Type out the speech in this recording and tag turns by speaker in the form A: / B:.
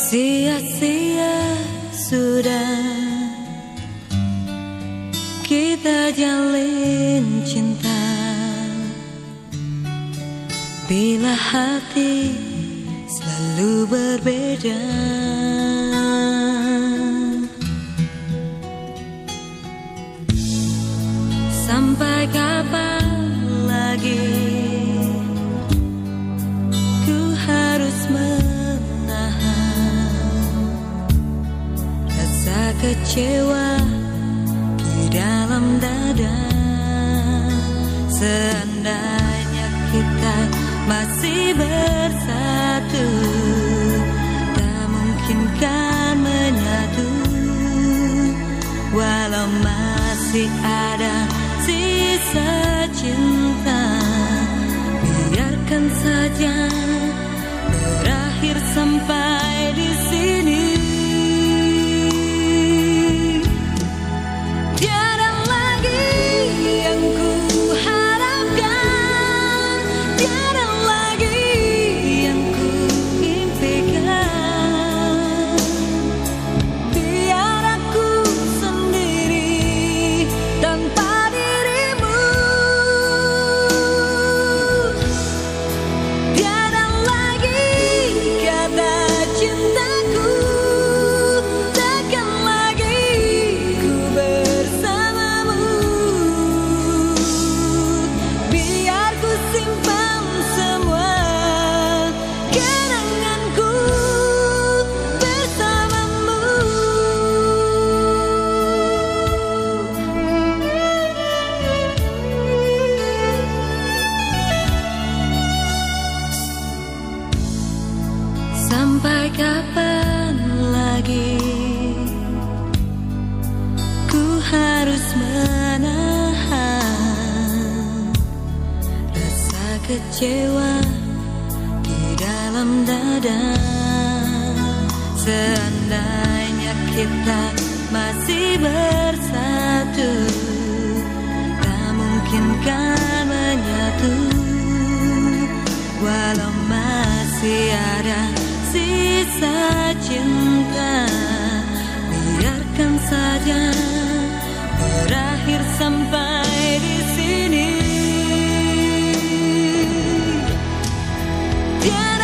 A: Sia-sia sudah kita jalin cinta, bila hati selalu berbeda. Sampai kapan lagi ku harus menahan rasa kecewa di dalam dada. Seandainya kita masih bersatu, tak mungkinkan menyatu. Walau masih ada sisa cinta, biarkan saja berakhir sampai di sini. Tiada lagi yang ku harapkan, tiada lagi yang ku impikan. Biar aku sendiri tanpa sampai kapan lagi ku harus menahan rasa kecewa di dalam dada. Seandainya kita masih bersatu, tak mungkinkan menyatu. Walau masih ada sisa cinta, biarkan saja berakhir sampai di sini.